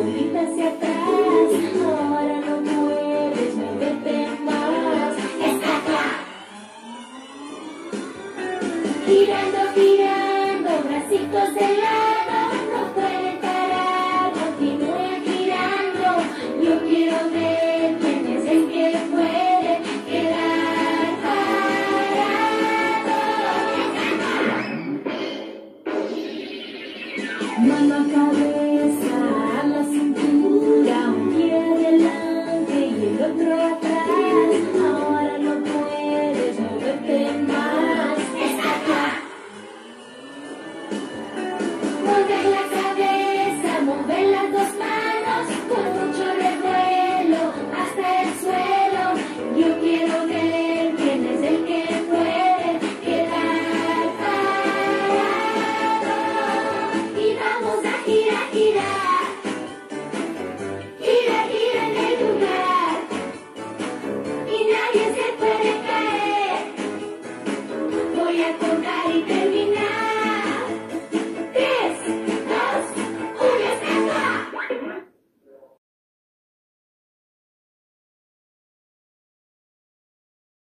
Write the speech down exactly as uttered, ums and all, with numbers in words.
volviste hacia atrás, ahora no puedes moverte más. Está acá. Girando, girando, bracitos de lado, no pueden parar, continúen girando. Yo quiero ver quién es el que puede quedar parado. Mano a cabeza, a la cintura, un pie adelante y el otro atrás. Ahora no puedes moverte más. Está acá. Mover la cabeza, mover las dos manos, con mucho revuelo hasta el suelo. Yo quiero ver quién es el que puede quedar parado. Y vamos a girar, girar, gira, gira en el lugar. Y nadie se puede caer. Voy a contar y terminar.